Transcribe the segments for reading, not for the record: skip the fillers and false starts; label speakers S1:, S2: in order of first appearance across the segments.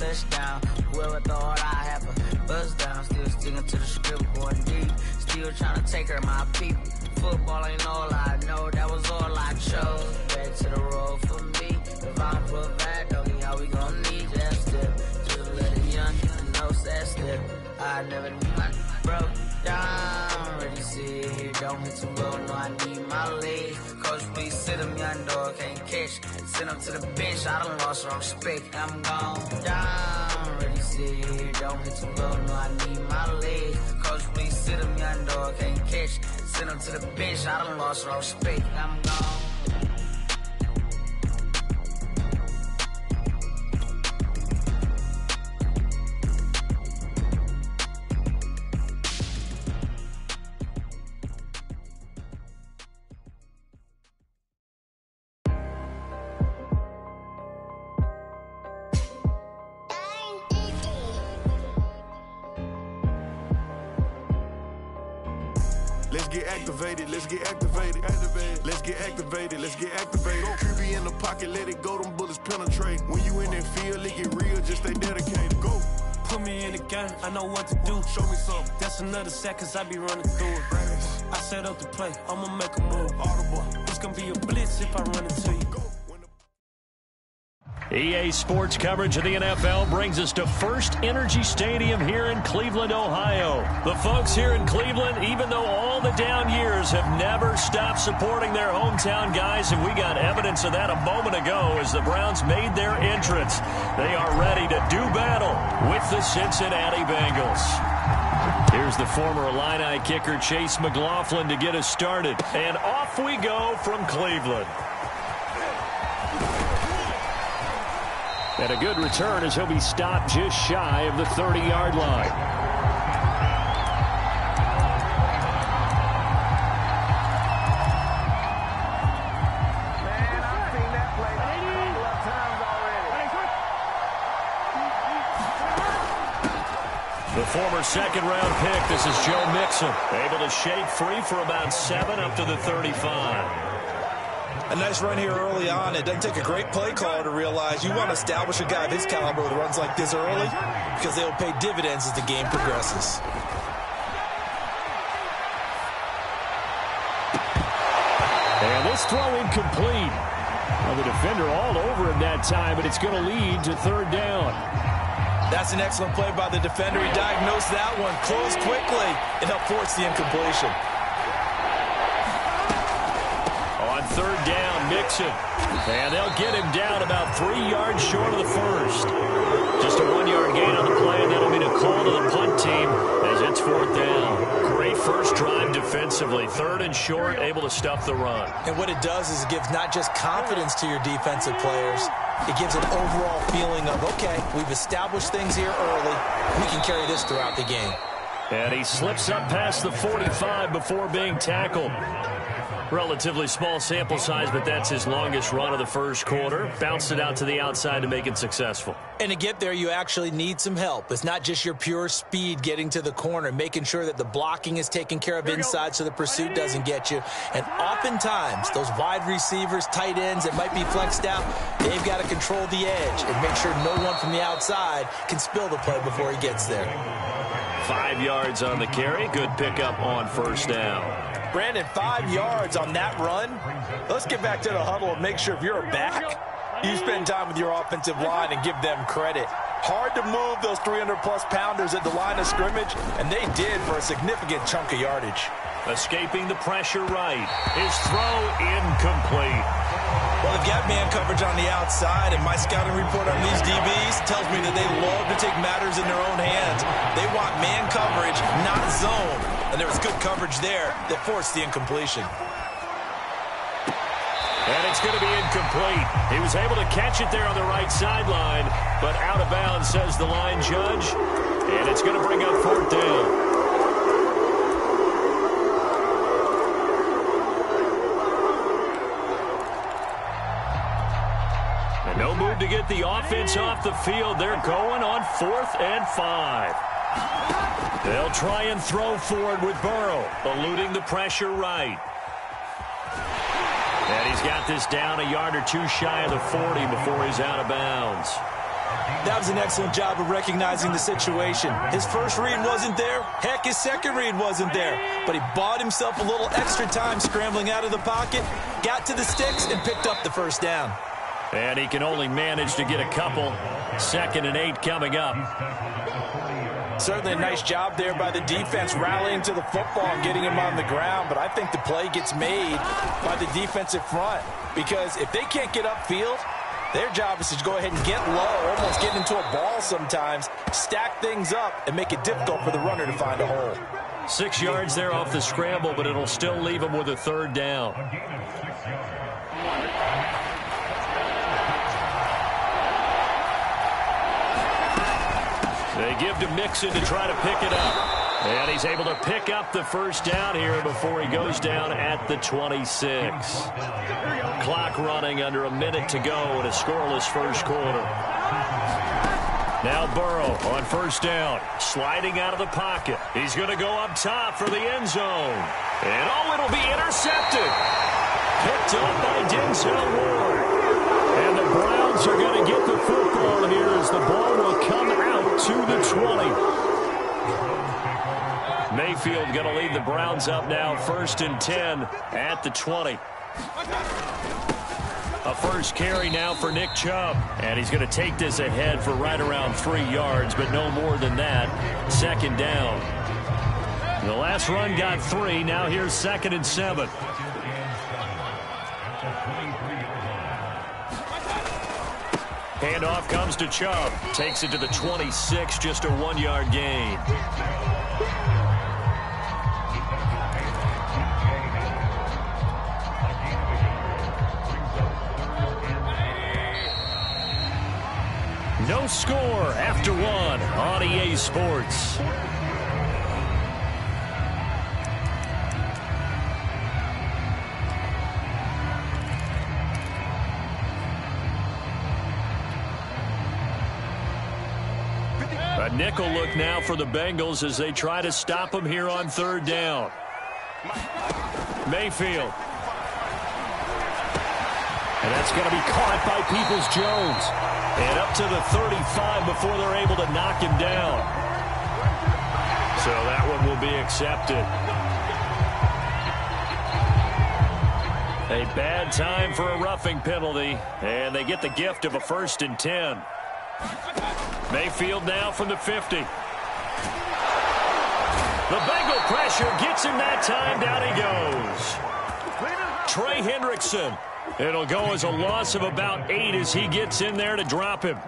S1: touchdown. Whoever thought I have a buzz down. Still sticking to the script, going deep. Still trying to take her, my people. Football ain't all I know, that was all I chose. Back to the road for me. If I don't put back, doggy, how we gon' need that step? Just let a young nigga know that step. I never knew I broke down. Ready to sit here, don't hit too low, no, I need my legs. Coach, please sit him, young dog, can't catch. Send him to the bench, I done lost all respect. I'm gone down. Ready to sit here, don't hit too low, no, I need my legs. Coach, please sit him, young dog, can't catch. Send him to the bench, I done lost all respect. I'm gone.
S2: Let's get activated, let's get activated. Let's get activated, let's get activated. QB in the pocket, let it go, them bullets penetrate. When you in that field, it get real, just stay dedicated. Go.
S3: Put me in the game, I know what to do.
S2: Show me something.
S3: That's another sack, cause I be running through it. I set up the play, I'ma make a move.
S2: Audible.
S3: It's gonna be a blitz if I run into you.
S4: EA Sports coverage of the NFL brings us to First Energy Stadium here in Cleveland, Ohio. The folks here in Cleveland, even though all the down years, have never stopped supporting their hometown guys, and we got evidence of that a moment ago as the Browns made their entrance. They are ready to do battle with the Cincinnati Bengals. Here's the former Illini kicker Chase McLaughlin to get us started, and off we go from Cleveland. And a good return as he'll be stopped just shy of the 30-yard line.
S5: Man, I've seen that play a couple of times already.
S4: The former second-round pick, this is Joe Mixon, able to shake free for about 7 up to the 35.
S6: A nice run here early on. It doesn't take a great play caller to realize you want to establish a guy of his caliber with runs like this early because they will pay dividends as the game progresses.
S4: And this throw incomplete. Well, the defender all over him that time, but it's going to lead to third down.
S6: That's an excellent play by the defender. He diagnosed that one, closed quickly, and helped force the incompletion.
S4: On third down, Mixon. And they'll get him down about 3 yards short of the first. Just a 1-yard gain on the play, and that'll mean a call to the punt team as it's fourth down. Great first drive defensively. Third and short, able to stuff the run.
S6: And what it does is it gives not just confidence to your defensive players, it gives an overall feeling of, okay, we've established things here early. We can carry this throughout the game.
S4: And he slips up past the 45 before being tackled. Relatively small sample size, but that's his longest run of the first quarter. Bounced it out to the outside to make it successful.
S6: And to get there, you actually need some help. It's not just your pure speed getting to the corner, making sure that the blocking is taken care of inside so the pursuit doesn't get you. And oftentimes, those wide receivers, tight ends that might be flexed out, they've got to control the edge and make sure no one from the outside can spill the play before he gets there.
S4: 5 yards on the carry. Good pickup on first down.
S6: Brandon, 5 yards on that run. Let's get back to the huddle and make sure if you're a back, you spend time with your offensive line and give them credit. Hard to move those 300-plus pounders at the line of scrimmage, and they did for a significant chunk of yardage.
S4: Escaping the pressure right. His throw incomplete.
S6: Well, they've got man coverage on the outside, and my scouting report on these DBs tells me that they love to take matters in their own hands. They want man coverage, not zone. And there was good coverage there that forced the incompletion.
S4: And it's going to be incomplete. He was able to catch it there on the right sideline, but out of bounds, says the line judge. And it's going to bring up fourth down. And no move to get the offense off the field. They're going on 4th and 5. They'll try and throw forward with Burrow, eluding the pressure right. And he's got this down a yard or two shy of the 40 before he's out of bounds.
S6: That was an excellent job of recognizing the situation. His first read wasn't there. Heck, his second read wasn't there. But he bought himself a little extra time scrambling out of the pocket, got to the sticks, and picked up the first down.
S4: And he can only manage to get a couple. 2nd and 8 coming up.
S6: Certainly a nice job there by the defense rallying to the football and getting him on the ground. But I think the play gets made by the defensive front. Because if they can't get upfield, their job is to go ahead and get low, almost get into a ball sometimes, stack things up, and make it difficult for the runner to find a hole.
S4: 6 yards there off the scramble, but it'll still leave him with a 3rd down. They give to Mixon to try to pick it up. And he's able to pick up the first down here before he goes down at the 26. Clock running under a minute to go in a scoreless first quarter. Now Burrow on first down, sliding out of the pocket. He's going to go up top for the end zone. And it'll be intercepted. Picked up by Denzel Ward. And the Browns are going to get the football here as the ball will come out to the 20. Mayfield going to lead the Browns up now, 1st and 10 at the 20. A first carry now for Nick Chubb. And he's going to take this ahead for right around 3 yards, but no more than that. 2nd down. The last run got 3. Now here's 2nd and 7. Handoff comes to Chubb. Takes it to the 26, just a 1-yard gain. No score after 1 on EA Sports. A nickel look now for the Bengals as they try to stop him here on 3rd down. Mayfield. And that's going to be caught by Peoples-Jones. And up to the 35 before they're able to knock him down. So that one will be accepted. A bad time for a roughing penalty. And they get the gift of a 1st and 10. Mayfield now from the 50. The Bengal pressure gets him that time. Down he goes. Trey Hendrickson. It'll go as a loss of about 8 as he gets in there to drop him.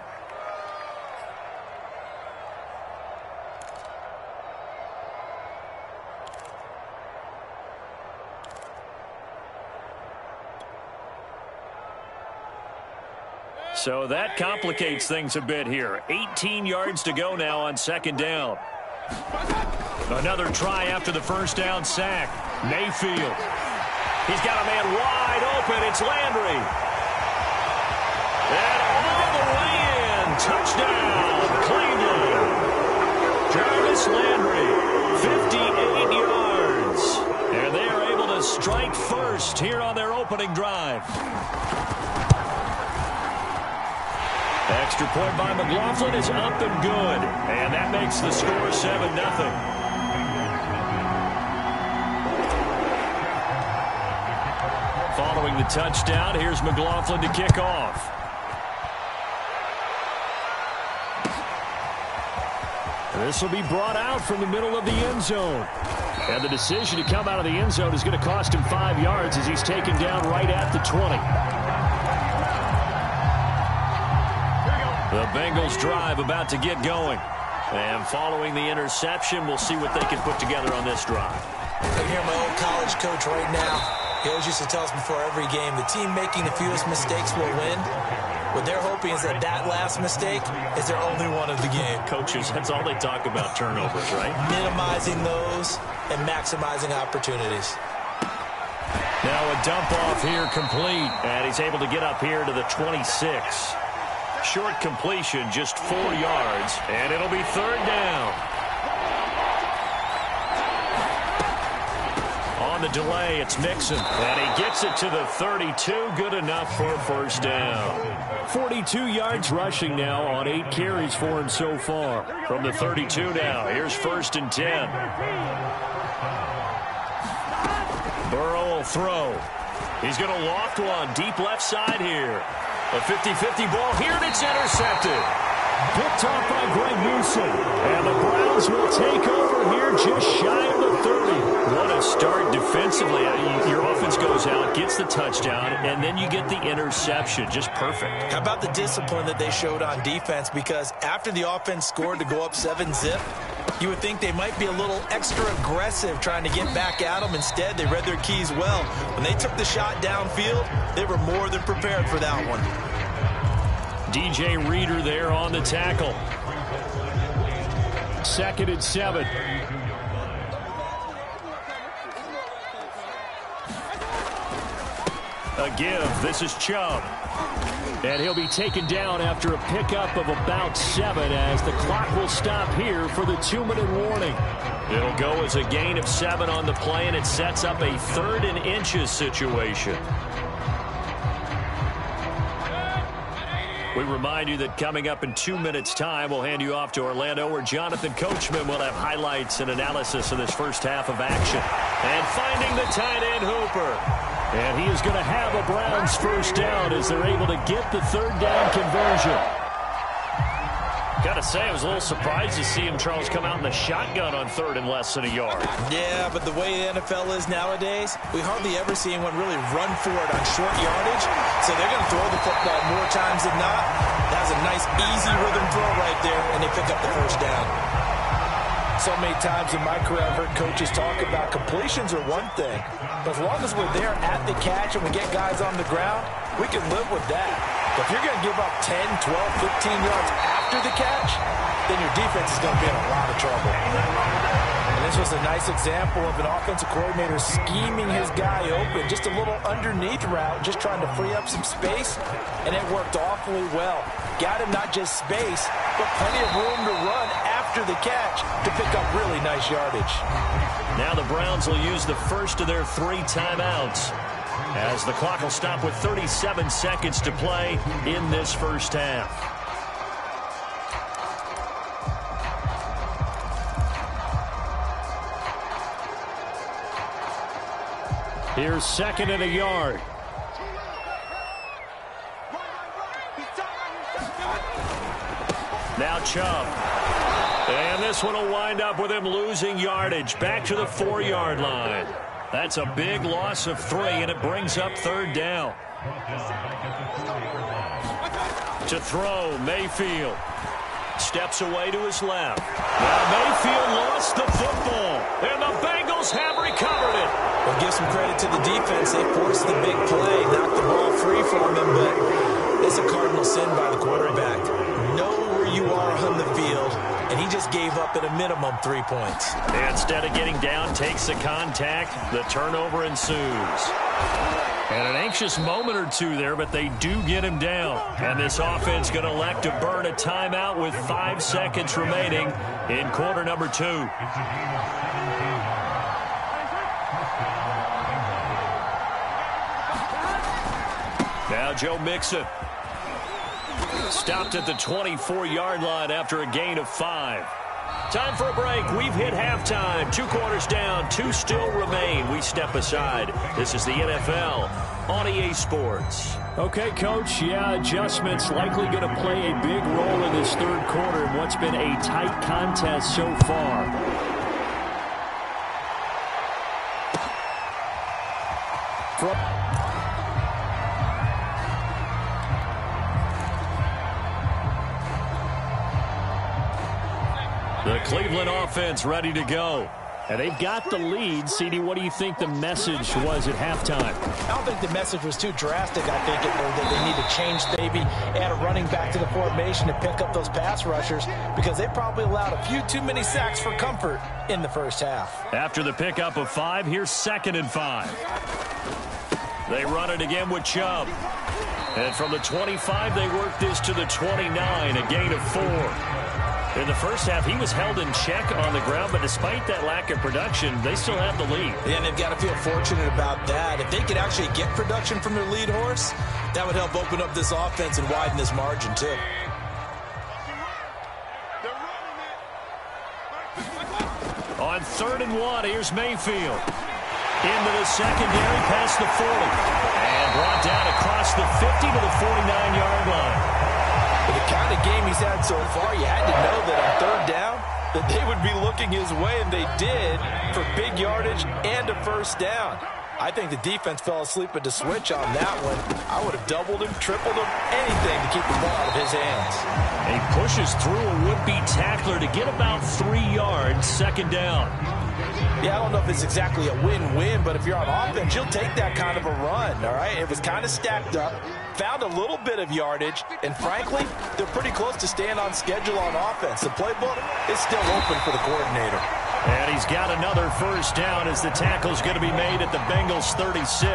S4: So that complicates things a bit here. 18 yards to go now on 2nd down. Another try after the first down sack. Mayfield. He's got a man wide open. It's Landry. And all the way in. Touchdown, Cleveland. Jarvis Landry, 58 yards. And they are able to strike first here on their opening drive. Extra point by McLaughlin is up and good. And that makes the score 7-0. Following the touchdown, here's McLaughlin to kick off. This will be brought out from the middle of the end zone. And the decision to come out of the end zone is going to cost him 5 yards as he's taken down right at the 20. The Bengals drive about to get going. And following the interception, we'll see what they can put together on this drive.
S6: I hear my old college coach right now. He always used to tell us before every game, the team making the fewest mistakes will win. What they're hoping is that that last mistake is their only one of the game.
S4: Coaches, that's all they talk about, turnovers, right?
S6: Minimizing those and maximizing opportunities.
S4: Now a dump off here complete. And he's able to get up here to the 26. Short completion, just 4 yards. And it'll be 3rd down. On the delay, it's Mixon. And he gets it to the 32. Good enough for a first down. 42 yards rushing now on 8 carries for him so far. From the 32 now, here's 1st and 10. Burrow will throw. He's going to loft one deep left side here. A 50-50 ball here, and it's intercepted. Picked off by Greg Newsome. And the Browns will take over here just shy of the 30. What a start defensively. Your offense goes out, gets the touchdown, and then you get the interception. Just perfect.
S6: How about the discipline that they showed on defense? Because after the offense scored to go up 7-zip, you would think they might be a little extra aggressive trying to get back at them. Instead, they read their keys well. When they took the shot downfield, they were more than prepared for that one.
S4: DJ Reader there on the tackle. 2nd and 7. A give. This is Chubb. And he'll be taken down after a pickup of about 7 as the clock will stop here for the 2-minute warning. It'll go as a gain of 7 on the play, and it sets up a 3rd and inches situation. We remind you that coming up in 2 minutes' time, we'll hand you off to Orlando, where Jonathan Coachman will have highlights and analysis of this first half of action. And finding the tight end, Hooper. And he is going to have a Browns first down as they're able to get the 3rd down conversion. Got to say, I was a little surprised to see him, Charles, come out in the shotgun on 3rd and less than a yard. Yeah,
S6: but the way the NFL is nowadays, we hardly ever see anyone really run for it on short yardage. So they're going to throw the football more times than not. That's a nice, easy rhythm throw right there, and they pick up the first down. So many times in my career, I've heard coaches talk about completions are one thing. But as long as we're there at the catch and we get guys on the ground, we can live with that. But if you're going to give up 10, 12, 15 yards after the catch, then your defense is going to be in a lot of trouble. And this was a nice example of an offensive coordinator scheming his guy open. Just a little underneath route, just trying to free up some space, and it worked awfully well. Got him not just space, but plenty of room to run after the catch to pick up really nice yardage.
S4: Now the Browns will use the first of their 3 timeouts, as the clock will stop with 37 seconds to play in this first half. Here's 2nd and a yard. Now Chubb. And this one will wind up with him losing yardage back to the 4-yard line. That's a big loss of 3, and it brings up 3rd down. To throw, Mayfield. Steps away to his left. Now Mayfield lost the football, and the Bengals have recovered it.
S6: Well, give some credit to the defense. They forced the big play, knocked the ball free from him, but it's a cardinal sin by the quarterback. Know where you are on the field, and he just gave up at a minimum 3 points.
S4: Instead of getting down, takes the contact. The turnover ensues. And an anxious moment or two there, but they do get him down. And this offense going to elect to burn a timeout with 5 seconds remaining in quarter number 2. Now Joe Mixon. Stopped at the 24-yard line after a gain of 5. Time for a break. We've hit halftime. 2 quarters down. 2 still remain. We step aside. This is the NFL on EA Sports. Okay, Coach. Yeah, adjustments likely going to play a big role in this 3rd quarter in what's been a tight contest so far. The Cleveland offense ready to go. And they've got the lead. CD, what do you think the message was at halftime?
S6: I don't think the message was too drastic. I think that they need to change, maybe add a running back to the formation to pick up those pass rushers, because they probably allowed a few too many sacks for comfort in the first half.
S4: After the pickup of 5, here's 2nd and 5. They run it again with Chubb. And from the 25, they work this to the 29, a gain of 4. In the first half, he was held in check on the ground, but despite that lack of production, they still have the lead.
S6: Yeah, and they've got to feel fortunate about that. If they could actually get production from their lead horse, that would help open up this offense and widen this margin, too.
S4: On 3rd and 1, here's Mayfield. Into the secondary, past the 40. And brought down across the 50 to the 49-yard line.
S6: With the kind of game he's had so far, you had to know that on 3rd down, that they would be looking his way, and they did, for big yardage and a first down. I think the defense fell asleep at the switch on that one. I would have doubled him, tripled him, anything to keep the ball out of his hands.
S4: He pushes through a would-be tackler to get about 3 yards, 2nd down.
S6: Yeah, I don't know if it's exactly a win-win, but if you're on offense, you'll take that kind of a run, all right? It was kind of stacked up, found a little bit of yardage, and frankly, they're pretty close to staying on schedule on offense. The playbook is still open for the coordinator.
S4: And he's got another first down as the tackle's going to be made at the Bengals 36.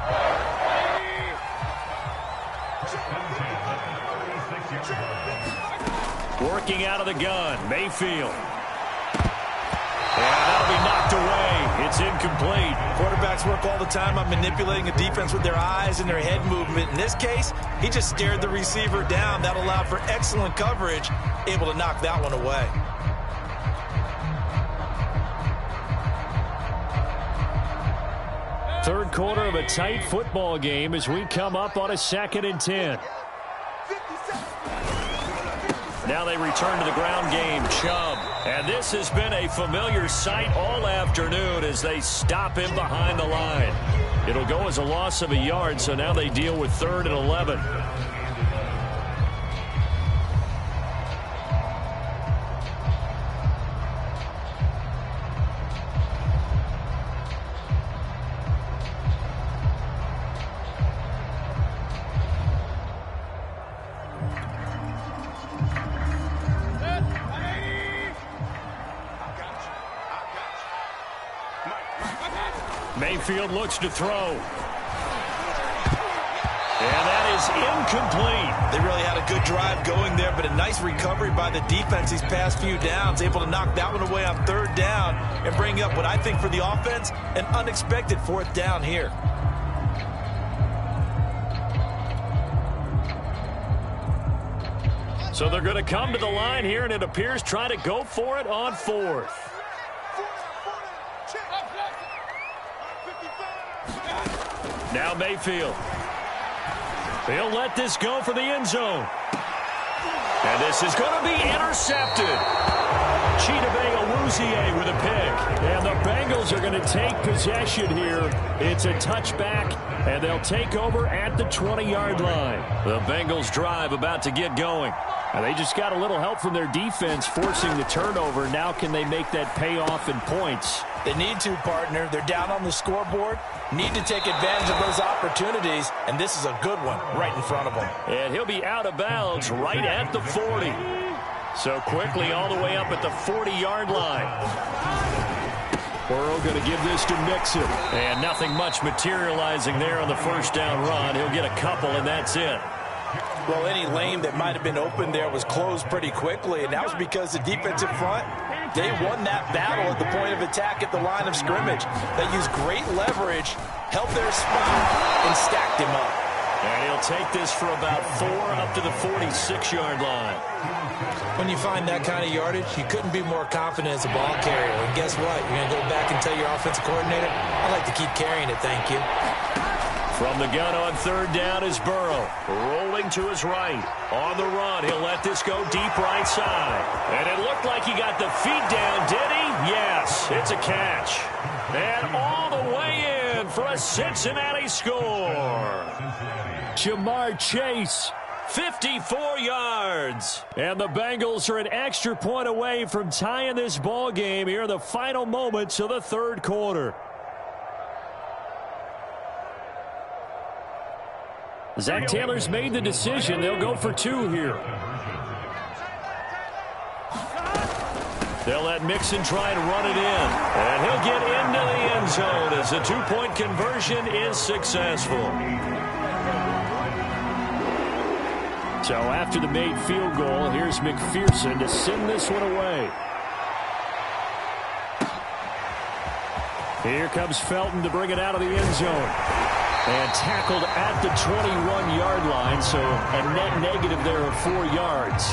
S4: Working out of the gun, Mayfield. And that'll be knocked away. It's incomplete.
S6: Quarterbacks work all the time on manipulating a defense with their eyes and their head movement. In this case, he just stared the receiver down. That allowed for excellent coverage, able to knock that one away.
S4: Third quarter of a tight football game as we come up on a 2nd and 10. Now they return to the ground game. Chubb. And this has been a familiar sight all afternoon as they stop him behind the line. It'll go as a loss of a yard, so now they deal with 3rd and 11. Mayfield looks to throw. And that is incomplete.
S6: They really had a good drive going there, but a nice recovery by the defense these past few downs, able to knock that one away on 3rd down and bring up what I think for the offense, an unexpected 4th down here.
S4: So they're going to come to the line here, and it appears try to go for it on 4th. Now Mayfield. He'll let this go for the end zone. And this is going to be intercepted. Chidobe Awuzie with a pick. And the Bengals are going to take possession here. It's a touchback, and they'll take over at the 20-yard line. The Bengals drive about to get going. And they just got a little help from their defense forcing the turnover. Now can they make that pay off in points?
S6: They need to, partner. They're down on the scoreboard. Need to take advantage of those opportunities, and this is a good one right in front of them.
S4: And he'll be out of bounds right at the 40. So quickly all the way up at the 40-yard line. Burrow going to give this to Mixon. And nothing much materializing there on the first down run. He'll get a couple, and that's it.
S6: Well, any lane that might have been open there was closed pretty quickly, and that was because the defensive front, they won that battle at the point of attack at the line of scrimmage. They used great leverage, held their spot, and stacked him up.
S4: And he'll take this for about 4 up to the 46-yard line.
S6: When you find that kind of yardage, you couldn't be more confident as a ball carrier. And guess what? You're going to go back and tell your offensive coordinator, I'd like to keep carrying it, thank you.
S4: From the gun on 3rd down is Burrow. Rolling to his right. On the run, he'll let this go deep right side. And it looked like he got the feet down, did he? Yes, it's a catch. And all the way in for a Cincinnati score. Jamar Chase, 54 yards. And the Bengals are an extra point away from tying this ball game here in the final moments of the 3rd quarter. Zach Taylor's made the decision. They'll go for 2 here. They'll let Mixon try and run it in. And he'll get into the end zone as the 2-point conversion is successful. So after the made field goal, here's McPherson to send this one away. Here comes Felton to bring it out of the end zone. And tackled at the 21-yard line, so a net negative there of 4 yards.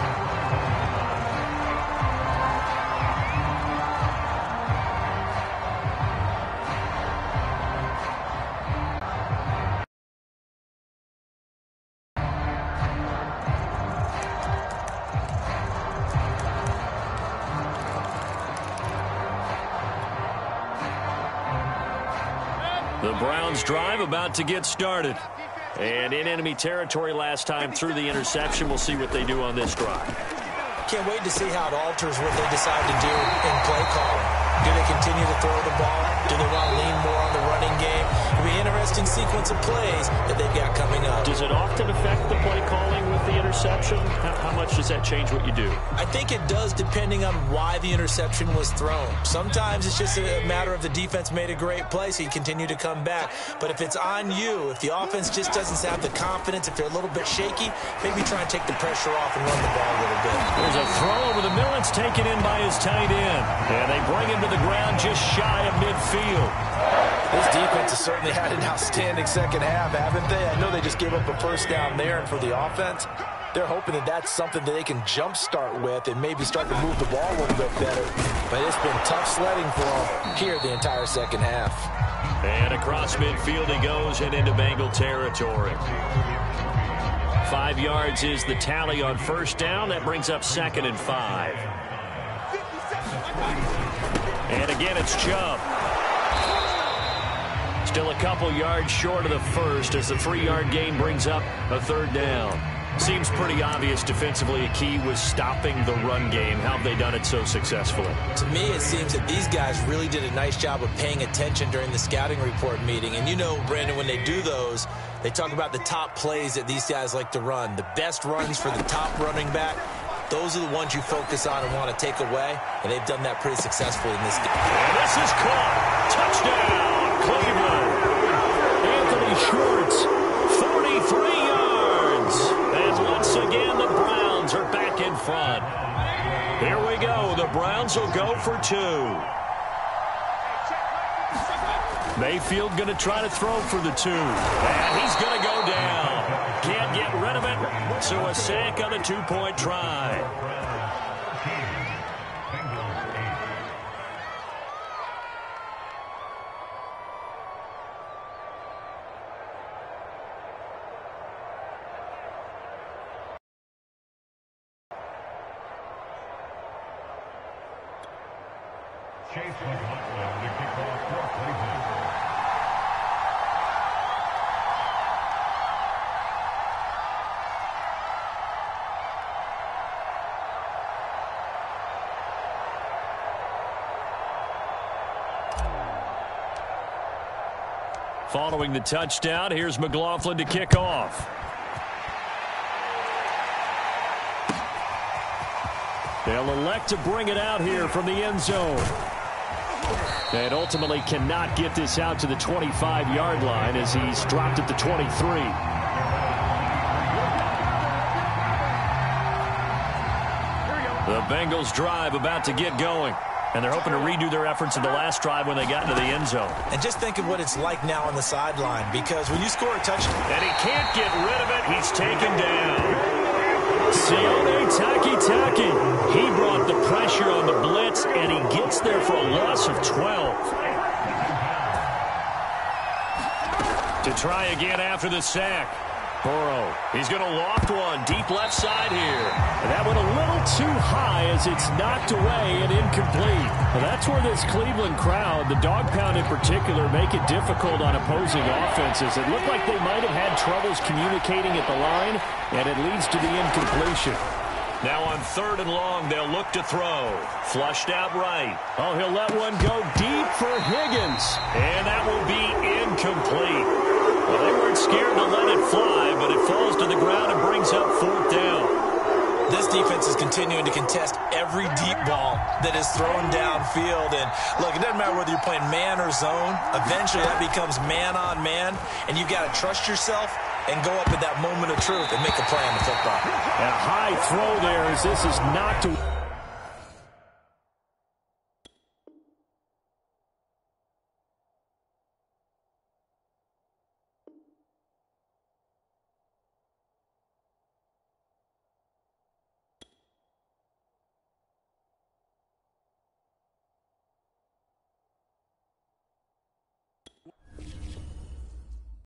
S4: The Browns drive about to get started. And in enemy territory last time through the interception. We'll see what they do on this drive.
S6: Can't wait to see how it alters what they decide to do in play calling. Do they continue to throw the ball? Do they want to lean more on the running game? It'll be an interesting sequence of plays that they've got coming up.
S4: Does it often affect the play calling with the interception? How much does that change what you do?
S6: I think it does, depending on why the interception was thrown. Sometimes it's just a matter of the defense made a great play, so you continue to come back. But if it's on you, if the offense just doesn't have the confidence, if they're a little bit shaky, maybe try and take the pressure off and run the ball a little bit.
S4: There's a throw over the middle. It's taken in by his tight end. And they bring him to the ground just shy of midfield.
S6: This defense has certainly had an outstanding second half, haven't they? I know they just gave up a first down there, and for the offense, they're hoping that that's something that they can jumpstart with and maybe start to move the ball a little bit better. But it's been tough sledding for them here the entire second half.
S4: And across midfield he goes and into Bengal territory. 5 yards is the tally on first down. That brings up 2nd and 5. And again, it's Chubb. Still a couple yards short of the first as the 3-yard gain brings up a 3rd down. Seems pretty obvious defensively a key was stopping the run game. How have they done it so successfully?
S6: To me, it seems that these guys really did a nice job of paying attention during the scouting report meeting. And you know, Brandon, when they do those, they talk about the top plays that these guys like to run. The best runs for the top running back, those are the ones you focus on and want to take away. And they've done that pretty successfully in this game.
S4: And this is caught. Touchdown, Cleveland. Anthony Schwartz, 43 yards. And once again, the Browns are back in front. Here we go. The Browns will go for 2. Mayfield going to try to throw for the 2. And he's going to go down. Can't get rid of it. So a sack on the 2-point try.
S7: Chase McLaughlin to kick off for Cleveland.
S4: Following the touchdown, here's McLaughlin to kick off. They'll elect to bring it out here from the end zone. And ultimately cannot get this out to the 25-yard line as he's dropped at the 23. The Bengals drive about to get going. And they're hoping to redo their efforts in the last drive when they got into the end zone.
S6: And just think of what it's like now on the sideline, because when you score a touchdown...
S4: And he can't get rid of it. He's taken down. Sione Takitaki. He brought the pressure on the blitz, and he gets there for a loss of 12. To try again after the sack. Burrow, he's going to loft one deep left side here. And that went a little too high as it's knocked away and incomplete. Well, that's where this Cleveland crowd, the dog pound in particular, make it difficult on opposing offenses. It looked like they might have had troubles communicating at the line, and it leads to the incompletion. Now on 3rd and long, they'll look to throw. Flushed out right. Oh, he'll let one go deep for Higgins. And that will be incomplete. Well, they weren't scared to let it fly, but it falls to the ground and brings up 4th down.
S6: This defense is continuing to contest every deep ball that is thrown downfield. And, look, it doesn't matter whether you're playing man or zone. Eventually, that becomes man on man, and you've got to trust yourself and go up at that moment of truth and make a play on the football.
S4: And a high throw there as this is not to...